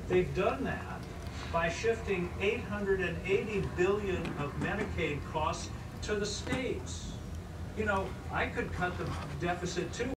They've done that by shifting $880 billion of Medicaid costs to the states. You know, I could cut the deficit too.